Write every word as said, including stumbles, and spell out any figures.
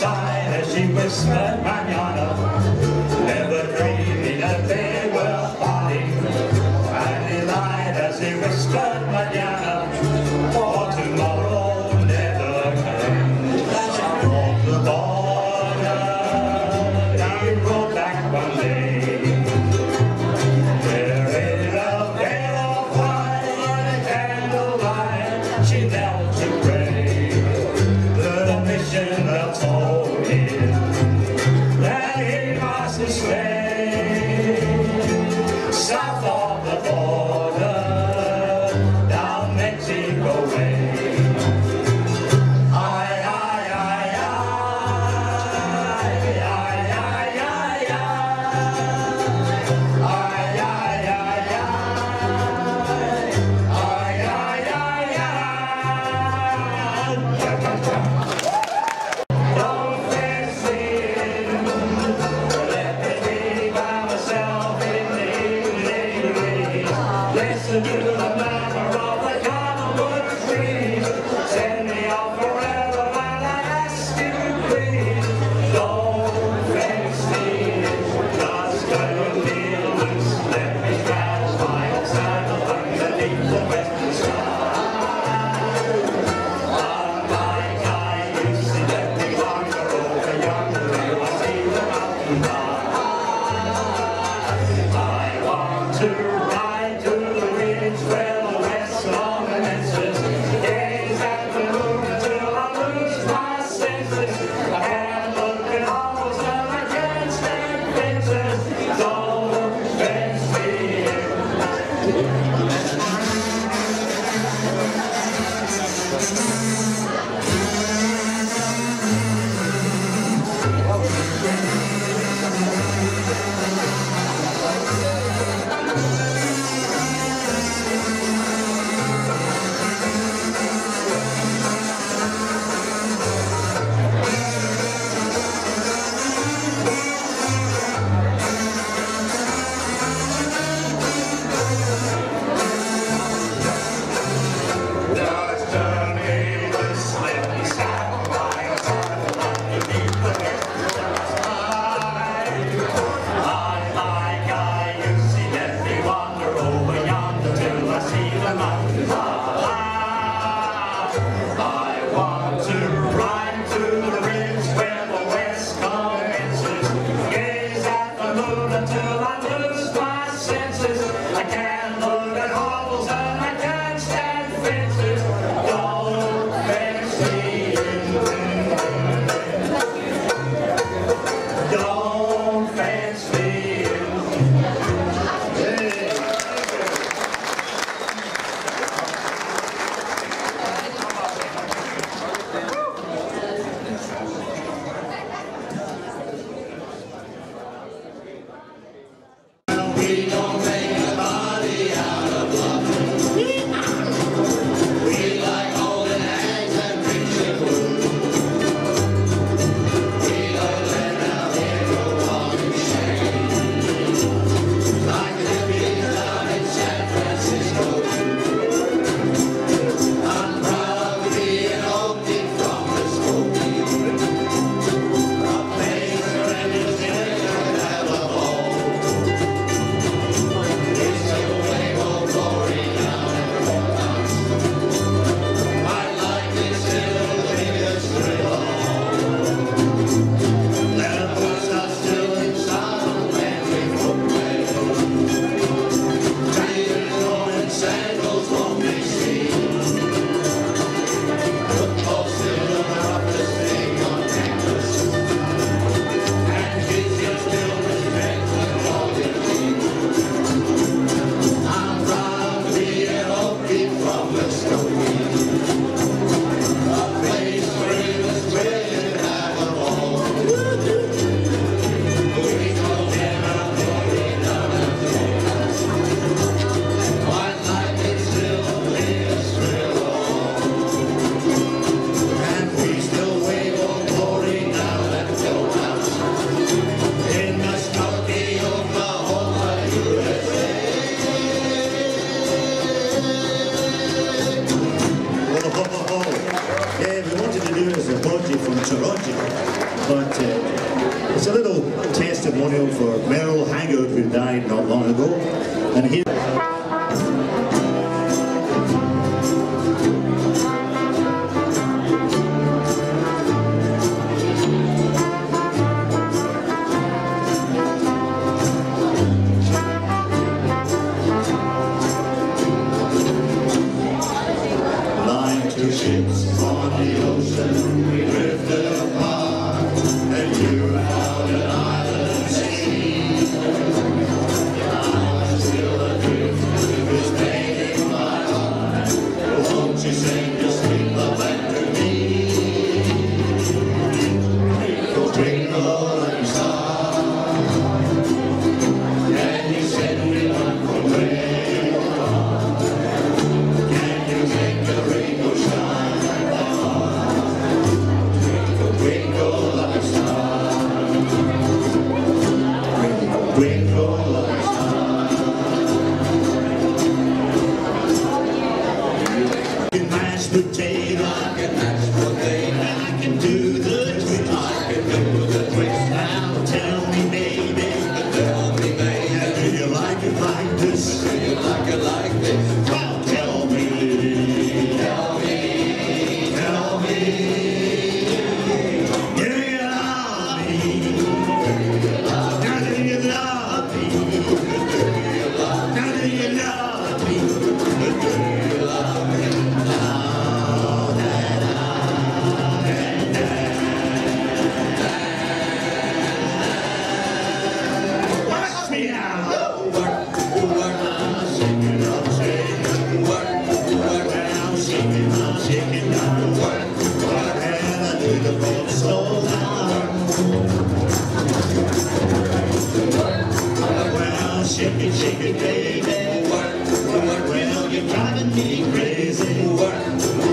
sighed as she whispered mañana, never dreaming that they were parting. And he lied as he whispered mañana, for tomorrow never came. From the border, he rode back one day. There in a veil of white candlelight, she knelt to pray. The mission bell told him that he must stay south of the border, down Mexico way. Ay, ay, ay, ay, ay, ay, ay, ay, ay, ay, ay, ay, ay, ay, don't fix it, let me be by myself in the evening. Listen to the murmur of the cottonwood trees. Send me off forever while I ask you please. Don't fix it, just gonna feel loose. Let me scratch my old saddle underneath the western sky. Unlike I used to let me wander over yonder hill, I see the mountain line. I want to ride to the ridge where testimonial for Merrill Hangout, who died not long ago. And he ships on the ocean, we drifted apart, and you out an island sea. I was still adrift, it was breaking my heart. Won't you sing your sweet love back to me? Twinkle, twinkle, little star, can you send me one from where you are? Can you make a rainbow shine? Twinkle like a star, twinkle like a star. I can mash potato, I can mash potato, I can do the twist, I can do the twist. Now tell me, baby, tell me, baby, do you like it like this? Do you like it like this? Well, tell me, tell me, tell me. Shake it, shake it, baby. Work, work. Well, you're driving me crazy. Work, work.